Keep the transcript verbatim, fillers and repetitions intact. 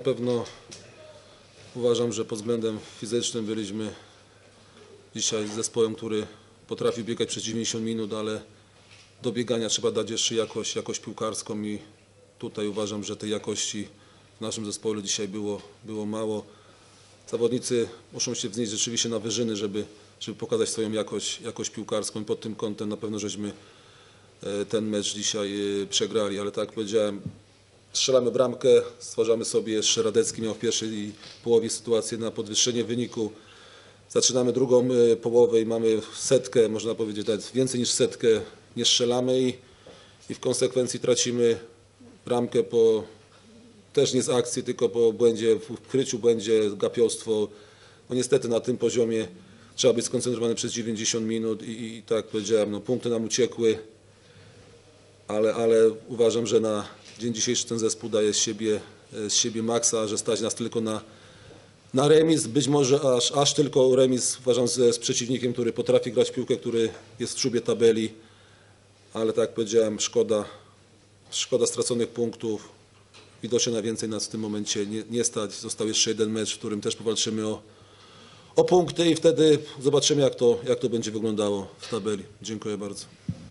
pewno uważam, że pod względem fizycznym byliśmy dzisiaj zespołem, który potrafi biegać przez dziewięćdziesiąt minut, ale do biegania trzeba dać jeszcze jakość, jakość piłkarską i tutaj uważam, że tej jakości w naszym zespole dzisiaj było, było mało. Zawodnicy muszą się wznieść rzeczywiście na wyżyny, żeby, żeby pokazać swoją jakość, jakość piłkarską i pod tym kątem na pewno żeśmy ten mecz dzisiaj przegrali, ale tak jak powiedziałem, strzelamy bramkę, stwarzamy sobie, jeszcze Radecki miał w pierwszej połowie sytuację na podwyższenie wyniku. Zaczynamy drugą połowę i mamy setkę, można powiedzieć nawet więcej niż setkę, nie strzelamy i, i w konsekwencji tracimy bramkę po, też nie z akcji, tylko po błędzie, w kryciu błędzie, gapiostwo. No niestety na tym poziomie trzeba być skoncentrowany przez dziewięćdziesiąt minut i, i tak jak powiedziałem, no punkty nam uciekły, ale, ale uważam, że na dzień dzisiejszy ten zespół daje z siebie, z siebie maksa, że stać nas tylko na Na remis, być może aż, aż tylko remis uważam z, z przeciwnikiem, który potrafi grać w piłkę, który jest w czubie tabeli, ale tak jak powiedziałem, szkoda, szkoda straconych punktów. Widocznie na więcej nas w tym momencie nie, nie stać. Został jeszcze jeden mecz, w którym też powalczymy o, o punkty i wtedy zobaczymy, jak to, jak to będzie wyglądało w tabeli. Dziękuję bardzo.